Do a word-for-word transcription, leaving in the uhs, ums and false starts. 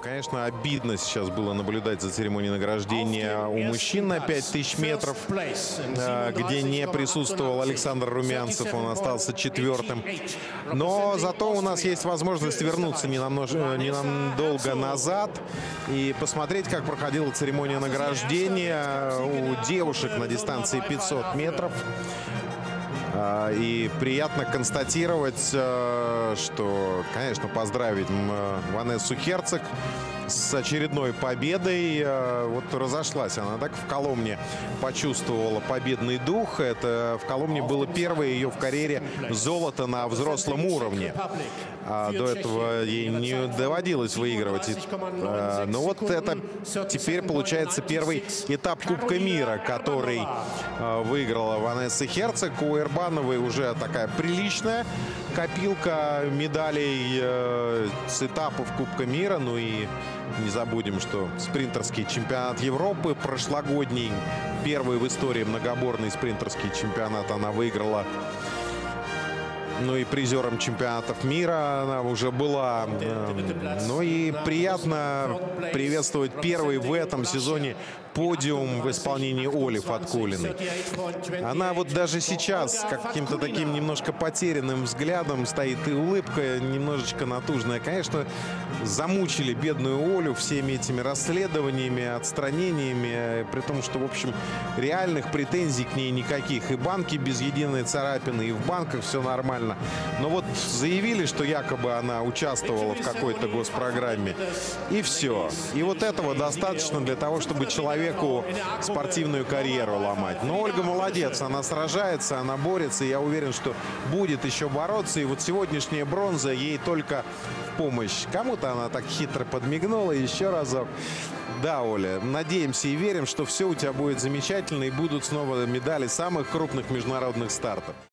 Конечно, обидно сейчас было наблюдать за церемонией награждения у мужчин на пять тысяч метров, где не присутствовал Александр Румянцев, он остался четвертым. Но зато у нас есть возможность вернуться ненадолго назад и посмотреть, как проходила церемония награждения у девушек на дистанции пятьсот метров. И приятно констатировать, что, конечно, поздравить Ванессу Херцог с очередной победой. Вот разошлась она так в Коломне, почувствовала победный дух. Это в Коломне было первое ее в карьере золото на взрослом уровне. А до этого ей не доводилось выигрывать. Но вот это теперь получается первый этап Кубка мира, который выиграла Ванесса Херцог. У Эрбановой уже такая приличная копилка медалей с этапов Кубка мира. Ну и не забудем, что спринтерский чемпионат Европы прошлогодний, первый в истории многоборный спринтерский чемпионат, она выиграла. Ну и призером чемпионатов мира она уже была. Ну и приятно приветствовать первый в этом сезоне подиум в исполнении Оли Фаткуллиной. Она вот даже сейчас каким-то таким немножко потерянным взглядом стоит, и улыбка немножечко натужная. Конечно, замучили бедную Олю всеми этими расследованиями, отстранениями, при том, что, в общем, реальных претензий к ней никаких. И банки без единой царапины, и в банках все нормально. Но вот заявили, что якобы она участвовала в какой-то госпрограмме, и все. И вот этого достаточно для того, чтобы человеку спортивную карьеру ломать. Но Ольга молодец, она сражается, она борется, и я уверен, что будет еще бороться. И вот сегодняшняя бронза ей только в помощь. Кому-то она так хитро подмигнула еще разок. Да, Оля, надеемся и верим, что все у тебя будет замечательно, и будут снова медали самых крупных международных стартов.